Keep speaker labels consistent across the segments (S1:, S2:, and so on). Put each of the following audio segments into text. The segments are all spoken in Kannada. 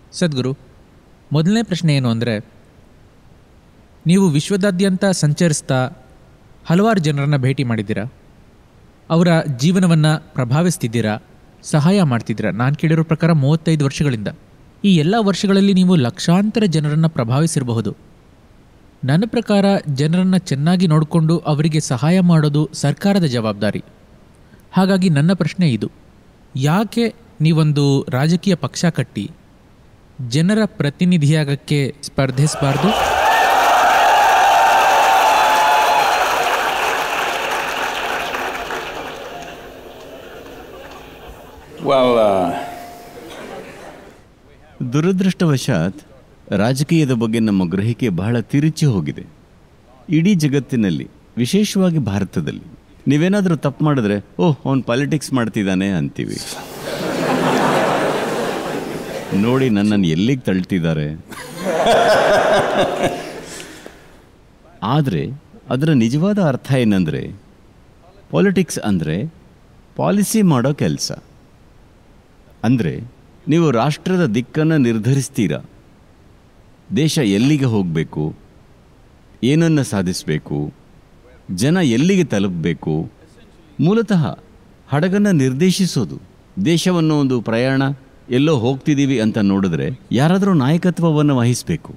S1: ಸದ್ಗುರು, ಮೊದಲನೇ ಪ್ರಶ್ನೆ ಏನು ಅಂದರೆ, ನೀವು ವಿಶ್ವದಾದ್ಯಂತ ಸಂಚರಿಸ್ತಾ ಹಲವಾರು ಜನರನ್ನು ಭೇಟಿ ಮಾಡಿದ್ದೀರಾ, ಅವರ ಜೀವನವನ್ನು ಪ್ರಭಾವಿಸ್ತಿದ್ದೀರಾ, ಸಹಾಯ ಮಾಡ್ತಿದ್ದೀರಾ. ನಾನು ಕೇಳಿರೋ ಪ್ರಕಾರ 35 ವರ್ಷಗಳಿಂದ. ಈ ಎಲ್ಲ ವರ್ಷಗಳಲ್ಲಿ ನೀವು ಲಕ್ಷಾಂತರ ಜನರನ್ನು ಪ್ರಭಾವಿಸಿರಬಹುದು. ನನ್ನ ಪ್ರಕಾರ ಜನರನ್ನು ಚೆನ್ನಾಗಿ ನೋಡಿಕೊಂಡು ಅವರಿಗೆ ಸಹಾಯ ಮಾಡೋದು ಸರ್ಕಾರದ ಜವಾಬ್ದಾರಿ. ಹಾಗಾಗಿ ನನ್ನ ಪ್ರಶ್ನೆ ಇದು: ಯಾಕೆ ನೀವೊಂದು ರಾಜಕೀಯ ಪಕ್ಷ ಕಟ್ಟಿ ಜನರ ಪ್ರತಿನಿಧಿಯಾಗಕ್ಕೆ ಸ್ಪರ್ಧಿಸಬಾರ್ದು?
S2: ದುರದೃಷ್ಟವಶಾತ್ ರಾಜಕೀಯದ ಬಗ್ಗೆ ನಮ್ಮ ಗ್ರಹಿಕೆ ಬಹಳ ತಿರುಚಿ ಹೋಗಿದೆ. ಇಡೀ ಜಗತ್ತಿನಲ್ಲಿ, ವಿಶೇಷವಾಗಿ ಭಾರತದಲ್ಲಿ, ನೀವೇನಾದರೂ ತಪ್ಪು ಮಾಡಿದ್ರೆ ಅವನು ಪಾಲಿಟಿಕ್ಸ್ ಮಾಡ್ತಿದ್ದಾನೆ ಅಂತೀವಿ. ನೋಡಿ ನನ್ನನ್ನು ಎಲ್ಲಿಗೆ ತಳ್ತಿದ್ದಾರೆ. ಆದರೆ ಅದರ ನಿಜವಾದ ಅರ್ಥ ಏನಂದರೆ, ಪಾಲಿಟಿಕ್ಸ್ ಅಂದರೆ ಪಾಲಿಸಿ ಮಾಡೋ ಕೆಲಸ. ಅಂದರೆ ನೀವು ರಾಷ್ಟ್ರದ ದಿಕ್ಕನ್ನು ನಿರ್ಧರಿಸ್ತೀರಾ. ದೇಶ ಎಲ್ಲಿಗೆ ಹೋಗಬೇಕು, ಏನನ್ನು ಸಾಧಿಸಬೇಕು, ಜನ ಎಲ್ಲಿಗೆ ತಲುಪಬೇಕು, ಮೂಲತಃ ಹಡಗನ್ನು ನಿರ್ದೇಶಿಸೋದು. ದೇಶವನ್ನು ಒಂದು ಪ್ರಯಾಣ ಎಲ್ಲೋ ಹೋಗ್ತಿದ್ದೀವಿ ಅಂತ ನೋಡಿದ್ರೆ ಯಾರಾದರೂ ನಾಯಕತ್ವವನ್ನು ವಹಿಸಬೇಕು.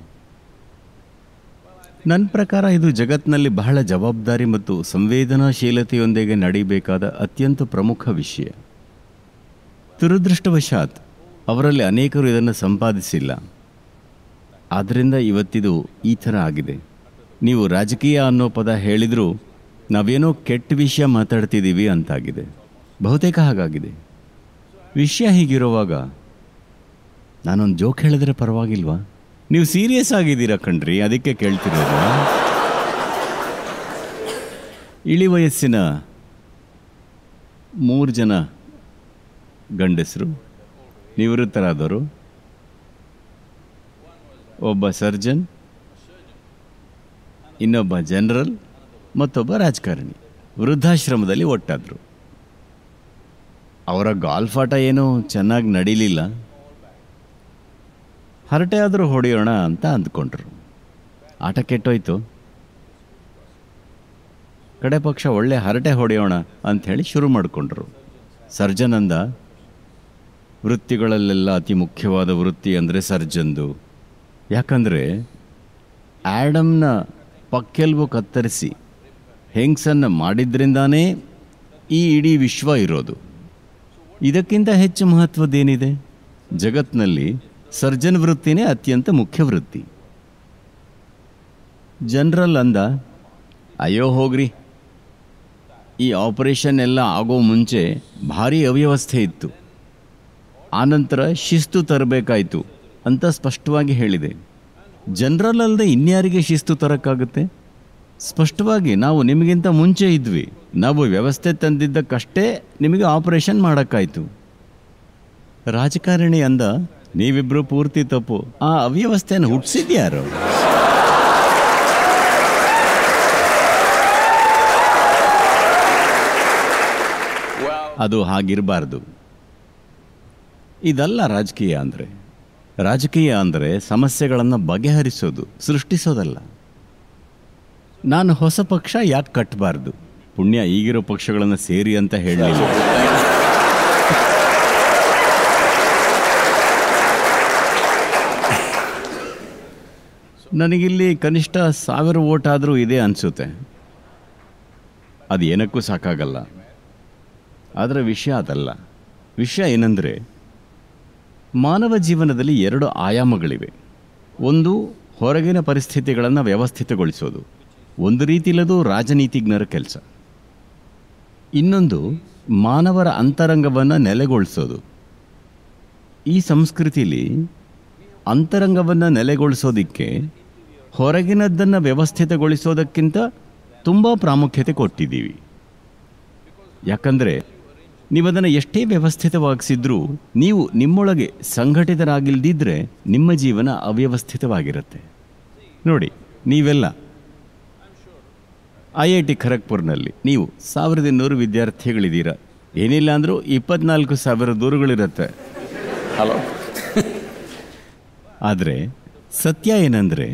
S2: ನನ್ನ ಪ್ರಕಾರ ಇದು ಜಗತ್ತಿನಲ್ಲಿ ಬಹಳ ಜವಾಬ್ದಾರಿ ಮತ್ತು ಸಂವೇದನಾಶೀಲತೆಯೊಂದಿಗೆ ನಡೀಬೇಕಾದ ಅತ್ಯಂತ ಪ್ರಮುಖ ವಿಷಯ. ದುರದೃಷ್ಟವಶಾತ್ ಅವರಲ್ಲಿ ಅನೇಕರು ಇದನ್ನು ಸಂಪಾದಿಸಿಲ್ಲ. ಆದ್ದರಿಂದ ಇವತ್ತಿದು ಈ ಥರ ಆಗಿದೆ. ನೀವು ರಾಜಕೀಯ ಅನ್ನೋ ಪದ ಹೇಳಿದರೂ ನಾವೇನೋ ಕೆಟ್ಟ ವಿಷಯ ಮಾತಾಡ್ತಿದ್ದೀವಿ ಅಂತಾಗಿದೆ. ಬಹುತೇಕ ಹಾಗಾಗಿದೆ. ವಿಷಯ ಹೀಗಿರುವಾಗ ನಾನೊಂದು ಜೋಕ್ ಹೇಳಿದ್ರೆ ಪರವಾಗಿಲ್ವಾ? ನೀವು ಸೀರಿಯಸ್ ಆಗಿದ್ದೀರಾ ಕಣ್ರಿ, ಅದಕ್ಕೆ ಕೇಳ್ತಿರೋದು. ಇಳಿ ವಯಸ್ಸಿನ 3 ಜನ ಗಂಡಸರು, ನಿವೃತ್ತರಾದವರು, ಒಬ್ಬ ಸರ್ಜನ್, ಇನ್ನೊಬ್ಬ ಜನರಲ್, ಮತ್ತೊಬ್ಬ ರಾಜಕಾರಣಿ ವೃದ್ಧಾಶ್ರಮದಲ್ಲಿ ಒಟ್ಟಾದರು. ಅವರ ಗಾಲ್ಫ್ ಆಟ ಏನೂ ಚೆನ್ನಾಗಿ ನಡೀಲಿಲ್ಲ. ಹರಟೆ ಆದರೂ ಹೊಡೆಯೋಣ ಅಂತ ಅಂದ್ಕೊಂಡ್ರು. ಆಟ ಕೆಟ್ಟೋಯ್ತು. ಕಡೆ ಪಕ್ಷ ಒಳ್ಳೆ ಹರಟೆ ಹೊಡೆಯೋಣ ಅಂಥೇಳಿ ಶುರು ಮಾಡಿಕೊಂಡ್ರು. ಸರ್ಜನ್ ಅಂದ, ವೃತ್ತಿಗಳಲ್ಲೆಲ್ಲ ಅತಿ ಮುಖ್ಯವಾದ ವೃತ್ತಿ ಅಂದರೆ ಸರ್ಜನ್ದು. ಯಾಕಂದರೆ ಆ್ಯಡಮ್ನ ಪಕ್ಕೆಲ್ಬು ಕತ್ತರಿಸಿ ಹೆಂಗ್ಸನ್ನು ಮಾಡಿದ್ರಿಂದಾನೇ ಈ ಇಡೀ ವಿಶ್ವ ಇರೋದು. ಇದಕ್ಕಿಂತ ಹೆಚ್ಚು ಮಹತ್ವದ್ದೇನಿದೆ? ಜಗತ್ತಿನಲ್ಲಿ ಸರ್ಜನ್ ವೃತ್ತಿನೇ ಅತ್ಯಂತ ಮುಖ್ಯ ವೃತ್ತಿ. ಜನರಲ್ ಅಂದ, ಅಯ್ಯೋ ಹೋಗ್ರಿ, ಈ ಆಪರೇಷನ್ ಎಲ್ಲ ಆಗೋ ಮುಂಚೆ ಭಾರೀ ಅವ್ಯವಸ್ಥೆ ಇತ್ತು, ಆನಂತರ ಶಿಸ್ತು ತರಬೇಕಾಯಿತು ಅಂತ ಸ್ಪಷ್ಟವಾಗಿ ಹೇಳಿದೆ. ಜನರಲ್ ಅಲ್ಲದೆ ಇನ್ಯಾರಿಗೆ ಶಿಸ್ತು ತರೋಕ್ಕಾಗುತ್ತೆ? ಸ್ಪಷ್ಟವಾಗಿ ನಾವು ನಿಮಗಿಂತ ಮುಂಚೆ ಇದ್ವಿ, ನಾವು ವ್ಯವಸ್ಥೆ ತಂದಿದ್ದಕ್ಕಷ್ಟೇ ನಿಮಗೆ ಆಪರೇಷನ್ ಮಾಡೋಕ್ಕಾಯಿತು. ರಾಜಕಾರಣಿ ಅಂದ, ನೀವಿಬ್ಬರು ಪೂರ್ತಿ ತಪ್ಪು, ಆ ಅವ್ಯವಸ್ಥೆಯನ್ನು ಹುಟ್ಟಿಸಿದ್ಯಾರು? ಅದು ಹಾಗಿರಬಾರ್ದು. ಇದಲ್ಲ ರಾಜಕೀಯ ಅಂದರೆ. ರಾಜಕೀಯ ಅಂದರೆ ಸಮಸ್ಯೆಗಳನ್ನು ಬಗೆಹರಿಸೋದು, ಸೃಷ್ಟಿಸೋದಲ್ಲ. ನಾನು ಹೊಸ ಪಕ್ಷ ಯಾಕೆ ಕಟ್ಟಬಾರ್ದು? ಪುಣ್ಯ ಈಗಿರೋ ಪಕ್ಷಗಳನ್ನು ಸೇರಿ ಅಂತ ಹೇಳಲಿಲ್ಲ. ನನಗಿಲ್ಲಿ ಕನಿಷ್ಠ 1000 ವೋಟ್ ಆದರೂ ಇದೆ ಅನಿಸುತ್ತೆ. ಅದು ಏನಕ್ಕೂ ಸಾಕಾಗಲ್ಲ. ಆದರೆ ವಿಷಯ ಅದಲ್ಲ. ವಿಷಯ ಏನಂದರೆ, ಮಾನವ ಜೀವನದಲ್ಲಿ 2 ಆಯಾಮಗಳಿವೆ. ಒಂದು ಹೊರಗಿನ ಪರಿಸ್ಥಿತಿಗಳನ್ನು ವ್ಯವಸ್ಥಿತಗೊಳಿಸೋದು, ಒಂದು ರೀತಿಲದು ರಾಜನೀತಿಜ್ಞರ ಕೆಲಸ. ಇನ್ನೊಂದು ಮಾನವರ ಅಂತರಂಗವನ್ನು ನೆಲೆಗೊಳಿಸೋದು. ಈ ಸಂಸ್ಕೃತಿಲಿ ಅಂತರಂಗವನ್ನು ನೆಲೆಗೊಳಿಸೋದಕ್ಕೆ ಹೊರಗಿನದ್ದನ್ನು ವ್ಯವಸ್ಥಿತಗೊಳಿಸೋದಕ್ಕಿಂತ ತುಂಬ ಪ್ರಾಮುಖ್ಯತೆ ಕೊಟ್ಟಿದ್ದೀವಿ. ಯಾಕಂದರೆ ನೀವದನ್ನು ಎಷ್ಟೇ ವ್ಯವಸ್ಥಿತವಾಗಿಸಿದ್ರೂ ನೀವು ನಿಮ್ಮೊಳಗೆ ಸಂಘಟಿತರಾಗಿಲ್ದಿದ್ರೆ ನಿಮ್ಮ ಜೀವನ ಅವ್ಯವಸ್ಥಿತವಾಗಿರುತ್ತೆ. ನೋಡಿ, ನೀವೆಲ್ಲ IIT ಖರಗ್ಪುರ್ನಲ್ಲಿ ನೀವು 1200 ವಿದ್ಯಾರ್ಥಿಗಳಿದ್ದೀರಾ. ಏನಿಲ್ಲ ಅಂದರೂ 24,000 ದೂರುಗಳಿರುತ್ತೆ.
S3: ಹಲೋ.
S2: ಆದರೆ ಸತ್ಯ ಏನಂದರೆ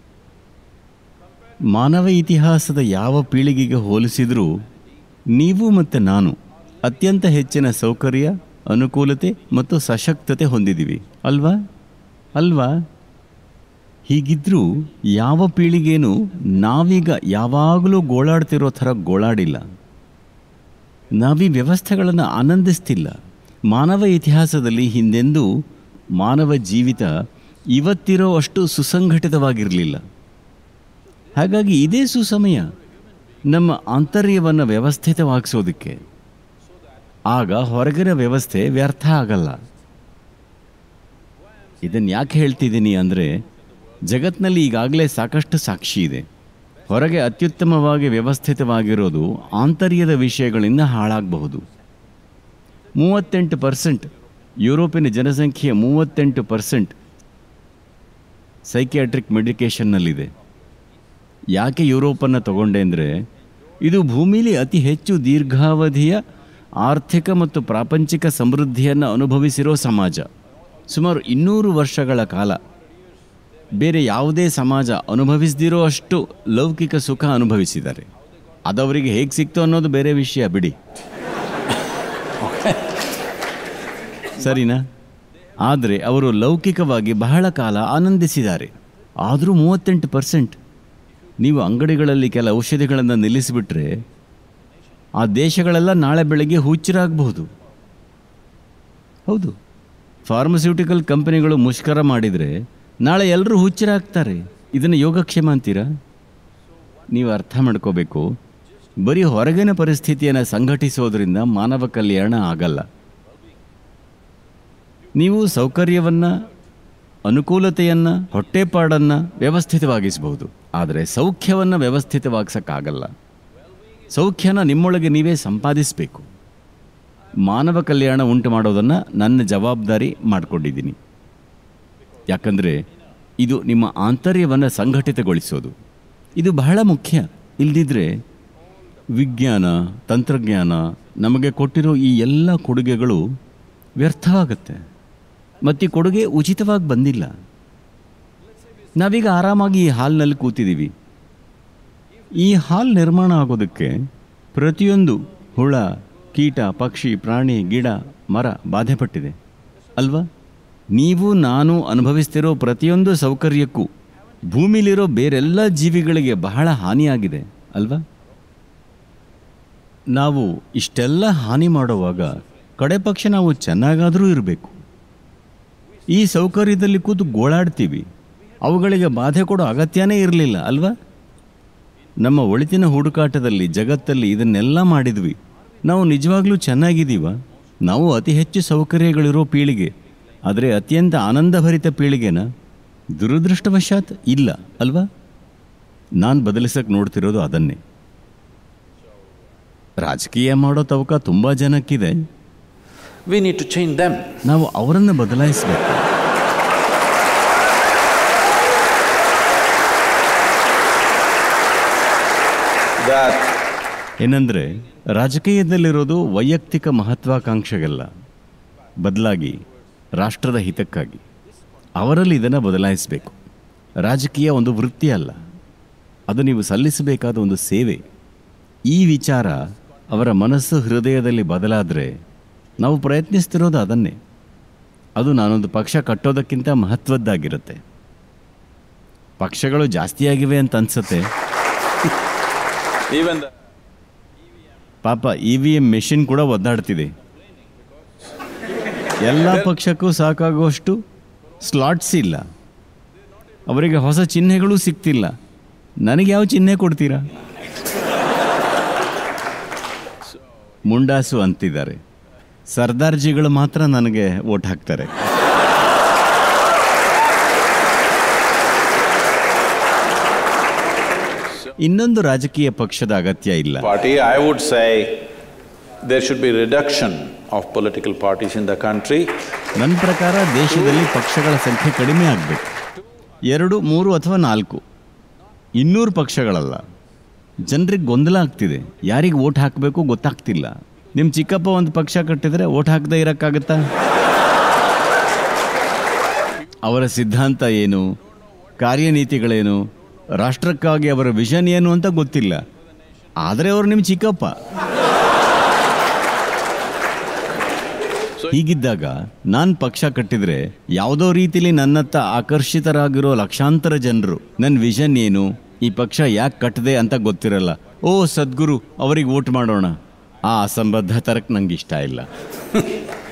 S2: ಮಾನವ ಇತಿಹಾಸದ ಯಾವ ಪೀಳಿಗೆಗೆ ಹೋಲಿಸಿದರೂ ನೀವು ಮತ್ತು ನಾನು ಅತ್ಯಂತ ಹೆಚ್ಚಿನ ಸೌಕರ್ಯ, ಅನುಕೂಲತೆ ಮತ್ತು ಸಶಕ್ತತೆ ಹೊಂದಿದ್ದೀವಿ ಅಲ್ವಾ? ಹೀಗಿದ್ರೂ ಯಾವ ಪೀಳಿಗೆನೂ ನಾವೀಗ ಯಾವಾಗಲೂ ಗೋಳಾಡ್ತಿರೋ ಥರ ಗೋಳಾಡಿಲ್ಲ. ನಾವೀ ವ್ಯವಸ್ಥೆಗಳನ್ನು ಆನಂದಿಸ್ತಿಲ್ಲ. ಮಾನವ ಇತಿಹಾಸದಲ್ಲಿ ಹಿಂದೆಂದೂ ಮಾನವ ಜೀವಿತ ಇವತ್ತಿರೋ ಅಷ್ಟು ಸುಸಂಘಟಿತವಾಗಿರಲಿಲ್ಲ. ಹಾಗಾಗಿ ಇದೇ ಸುಸಮಯ ನಮ್ಮ ಆಂತರ್ಯವನ್ನು ವ್ಯವಸ್ಥಿತವಾಗಿಸೋದಕ್ಕೆ. ಆಗ ಹೊರಗಿನ ವ್ಯವಸ್ಥೆ ವ್ಯರ್ಥ ಆಗಲ್ಲ. ಇದನ್ನು ಯಾಕೆ ಹೇಳ್ತಿದ್ದೀನಿ ಅಂದರೆ, ಜಗತ್ತಿನಲ್ಲಿ ಈಗಾಗಲೇ ಸಾಕಷ್ಟು ಸಾಕ್ಷಿ ಇದೆ. ಹೊರಗೆ ಅತ್ಯುತ್ತಮವಾಗಿ ವ್ಯವಸ್ಥಿತವಾಗಿರೋದು ಆಂತರ್ಯದ ವಿಷಯಗಳಿಂದ ಹಾಳಾಗಬಹುದು. 38% ಯುರೋಪಿನ ಜನಸಂಖ್ಯೆಯ 38% ಸೈಕಿಯಾಟ್ರಿಕ್ ಮೆಡಿಕೇಷನ್ನಲ್ಲಿದೆ. ಯಾಕೆ ಯುರೋಪನ್ನು ತಗೊಂಡೆ ಅಂದರೆ, ಇದು ಭೂಮಿಲಿ ಅತಿ ಹೆಚ್ಚು ದೀರ್ಘಾವಧಿಯ ಆರ್ಥಿಕ ಮತ್ತು ಪ್ರಾಪಂಚಿಕ ಸಮೃದ್ಧಿಯನ್ನು ಅನುಭವಿಸಿರೋ ಸಮಾಜ. ಸುಮಾರು 200 ವರ್ಷಗಳ ಕಾಲ ಬೇರೆ ಯಾವುದೇ ಸಮಾಜ ಅನುಭವಿಸದಿರೋ ಅಷ್ಟು ಲೌಕಿಕ ಸುಖ ಅನುಭವಿಸಿದ್ದಾರೆ. ಅದವರಿಗೆ ಹೇಗೆ ಸಿಕ್ತು ಅನ್ನೋದು ಬೇರೆ ವಿಷಯ ಬಿಡಿ, ಸರಿನಾ? ಆದರೆ ಅವರು ಲೌಕಿಕವಾಗಿ ಬಹಳ ಕಾಲ ಆನಂದಿಸಿದ್ದಾರೆ. ಆದರೂ 38%. ನೀವು ಅಂಗಡಿಗಳಲ್ಲಿ ಕೆಲ ಔಷಧಿಗಳನ್ನು ನಿಲ್ಲಿಸಿಬಿಟ್ರೆ ಆ ದೇಶಗಳೆಲ್ಲ ನಾಳೆ ಬೆಳಗ್ಗೆ ಹುಚ್ಚರಾಗಬಹುದು. ಹೌದು, ಫಾರ್ಮಸ್ಯೂಟಿಕಲ್ ಕಂಪನಿಗಳು ಮುಷ್ಕರ ಮಾಡಿದರೆ ನಾಳೆ ಎಲ್ಲರೂ ಹುಚ್ಚರಾಗ್ತಾರೆ. ಇದನ್ನು ಯೋಗಕ್ಷೇಮ ಅಂತೀರಾ? ನೀವು ಅರ್ಥ ಮಾಡ್ಕೋಬೇಕು, ಬರೀ ಹೊರಗಿನ ಪರಿಸ್ಥಿತಿಯನ್ನು ಸಂಘಟಿಸೋದ್ರಿಂದ ಮಾನವ ಕಲ್ಯಾಣ ಆಗಲ್ಲ. ನೀವು ಸೌಕರ್ಯವನ್ನು, ಅನುಕೂಲತೆಯನ್ನು, ಹೊಟ್ಟೆಪಾಡನ್ನು ವ್ಯವಸ್ಥಿತವಾಗಿಸಬಹುದು, ಆದರೆ ಸೌಖ್ಯವನ್ನು ವ್ಯವಸ್ಥಿತವಾಗಿಸೋಕ್ಕಾಗಲ್ಲ. ಸೌಖ್ಯನ ನಿಮ್ಮೊಳಗೆ ನೀವೇ ಸಂಪಾದಿಸಬೇಕು. ಮಾನವ ಕಲ್ಯಾಣ ಉಂಟು ಮಾಡೋದನ್ನು ನನ್ನ ಜವಾಬ್ದಾರಿ ಮಾಡಿಕೊಂಡಿದ್ದೀನಿ. ಯಾಕಂದರೆ ಇದು ನಿಮ್ಮ ಆಂತರ್ಯವನ್ನು ಸಂಘಟಿತಗೊಳಿಸೋದು. ಇದು ಬಹಳ ಮುಖ್ಯ. ಇಲ್ಲದಿದ್ದರೆ ವಿಜ್ಞಾನ, ತಂತ್ರಜ್ಞಾನ ನಮಗೆ ಕೊಟ್ಟಿರೋ ಈ ಎಲ್ಲ ಕೊಡುಗೆಗಳು ವ್ಯರ್ಥವಾಗುತ್ತೆ. ಮತ್ತು ಈ ಕೊಡುಗೆ ಉಚಿತವಾಗಿ ಬಂದಿಲ್ಲ. ನಾವೀಗ ಆರಾಮಾಗಿ ಈ ಹಾಲ್ನಲ್ಲಿ ಕೂತಿದ್ದೀವಿ. ಈ ಹಾಲ್ ನಿರ್ಮಾಣ ಆಗೋದಕ್ಕೆ ಪ್ರತಿಯೊಂದು ಹುಳ, ಕೀಟ, ಪಕ್ಷಿ, ಪ್ರಾಣಿ, ಗಿಡ, ಮರ ಬಾಧೆಪಟ್ಟಿದೆ ಅಲ್ವಾ? ನೀವು ನಾನು ಅನುಭವಿಸ್ತಿರೋ ಪ್ರತಿಯೊಂದು ಸೌಕರ್ಯಕ್ಕೂ ಭೂಮಿಲಿರೋ ಬೇರೆಲ್ಲ ಜೀವಿಗಳಿಗೆ ಬಹಳ ಹಾನಿಯಾಗಿದೆ ಅಲ್ವಾ? ನಾವು ಇಷ್ಟೆಲ್ಲ ಹಾನಿ ಮಾಡುವಾಗ ಕಡೆ ಪಕ್ಷ ನಾವು ಚೆನ್ನಾಗಾದರೂ ಇರಬೇಕು. ಈ ಸೌಕರ್ಯದಲ್ಲಿ ಕೂತು ಗೋಳಾಡ್ತೀವಿ, ಅವುಗಳಿಗೆ ಬಾಧೆ ಕೊಡೋ ಅಗತ್ಯನೇ ಇರಲಿಲ್ಲ ಅಲ್ವಾ? ನಮ್ಮ ಒಳಿತಿನ ಹುಡುಕಾಟದಲ್ಲಿ ಜಗತ್ತಲ್ಲಿ ಇದನ್ನೆಲ್ಲ ಮಾಡಿದ್ವಿ. ನಾವು ನಿಜವಾಗ್ಲೂ ಚೆನ್ನಾಗಿದ್ದೀವ? ನಾವು ಅತಿ ಹೆಚ್ಚು ಸೌಕರ್ಯಗಳಿರೋ ಪೀಳಿಗೆ, ಆದರೆ ಅತ್ಯಂತ ಆನಂದಭರಿತ ಪೀಳಿಗೆನ? ದುರದೃಷ್ಟವಶಾತ್ ಇಲ್ಲ ಅಲ್ವಾ? ನಾನು ಬದಲಿಸಕ್ಕೆ ನೋಡ್ತಿರೋದು ಅದನ್ನೇ. ರಾಜಕೀಯ ಮಾಡೋ ತವಕ ತುಂಬ ಜನಕ್ಕಿದೆ.
S3: We need to change them.
S2: ನಾವು ಅವರನ್ನು ಬದಲಾಯಿಸಬೇಕು. ಏನಂದರೆ, ರಾಜಕೀಯದಲ್ಲಿರೋದು ವೈಯಕ್ತಿಕ ಮಹತ್ವಾಕಾಂಕ್ಷೆಗಲ್ಲ, ಬದಲಾಗಿ ರಾಷ್ಟ್ರದ ಹಿತಕ್ಕಾಗಿ. ಅವರಲ್ಲಿ ಇದನ್ನು ಬದಲಾಯಿಸಬೇಕು. ರಾಜಕೀಯ ಒಂದು ವೃತ್ತಿ ಅಲ್ಲ, ಅದು ನೀವು ಸಲ್ಲಿಸಬೇಕಾದ ಒಂದು ಸೇವೆ. ಈ ವಿಚಾರ ಅವರ ಮನಸ್ಸು, ಹೃದಯದಲ್ಲಿ ಬದಲಾದರೆ ನಾವು ಪ್ರಯತ್ನಿಸ್ತಿರೋದು ಅದನ್ನೇ. ಅದು ನಾನೊಂದು ಪಕ್ಷ ಕಟ್ಟೋದಕ್ಕಿಂತ ಮಹತ್ವದ್ದಾಗಿರುತ್ತೆ. ಪಕ್ಷಗಳು ಜಾಸ್ತಿಯಾಗಿವೆ ಅಂತ ಅನ್ಸುತ್ತೆ. ಪಾಪ EVM ಮೆಷಿನ್ ಕೂಡ ಒದ್ದಾಡ್ತಿದೆ. ಎಲ್ಲ ಪಕ್ಷಕ್ಕೂ ಸಾಕಾಗುವಷ್ಟು ಸ್ಲಾಟ್ಸ್ ಇಲ್ಲ. ಅವರಿಗೆ ಹೊಸ ಚಿಹ್ನೆಗಳೂ ಸಿಗ್ತಿಲ್ಲ. ನನಗೆ ಯಾವ ಚಿಹ್ನೆ ಕೊಡ್ತೀರಾ? ಮುಂಡಾಸು ಅಂತಿದ್ದಾರೆ. ಸರ್ದಾರ್ಜಿಗಳು ಮಾತ್ರ ನನಗೆ ವೋಟ್ ಹಾಕ್ತಾರೆ. ಇನ್ನೊಂದು ರಾಜಕೀಯ ಪಕ್ಷದ ಅಗತ್ಯ ಇಲ್ಲ.
S3: Party, I would say there should be reduction of political parties in the country.
S2: ನನ್ನ ಪ್ರಕಾರ ದೇಶದಲ್ಲಿ ಪಕ್ಷಗಳ ಸಂಖ್ಯೆ ಕಡಿಮೆ ಆಗಬೇಕು. 2, 3 ಅಥವಾ 4, 200 ಪಕ್ಷಗಳಲ್ಲ. ಜನರಿಗೆ ಗೊಂದಲ ಆಗ್ತಿದೆ. ಯಾರಿಗೆ ವೋಟ್ ಹಾಕಬೇಕು ಗೊತ್ತಾಗ್ತಿಲ್ಲ. ನಿಮ್ಮ ಚಿಕ್ಕಪ್ಪ ಒಂದು ಪಕ್ಷ ಕಟ್ಟಿದರೆ ವೋಟ್ ಹಾಕದೇ ಇರೋಕ್ಕಾಗತ್ತಾ? ಅವರ ಸಿದ್ಧಾಂತ ಏನು, ಕಾರ್ಯನೀತಿಗಳೇನು, ರಾಷ್ಟ್ರಕ್ಕಾಗಿ ಅವರ ವಿಷನ್ ಏನು ಅಂತ ಗೊತ್ತಿಲ್ಲ. ಆದರೆ ಅವರು ನಿಮ್ಮ ಚಿಕ್ಕಪ್ಪ. ಹೀಗಿದ್ದಾಗ ನಾನು ಪಕ್ಷ ಕಟ್ಟಿದ್ರೆ ಯಾವುದೋ ರೀತಿಲಿ ನನ್ನತ್ತ ಆಕರ್ಷಿತರಾಗಿರೋ ಲಕ್ಷಾಂತರ ಜನರು ನನ್ನ ವಿಷನ್ ಏನು, ಈ ಪಕ್ಷ ಯಾಕೆ ಕಟ್ಟಿದೆ ಅಂತ ಗೊತ್ತಿರಲ್ಲ. ಸದ್ಗುರು ಅವರಿಗೆ ವೋಟ್ ಮಾಡೋಣ, ಆ ಅಸಂಬದ್ಧ ತರಕ್ಕೆ ನಂಗೆ ಇಷ್ಟ ಇಲ್ಲ.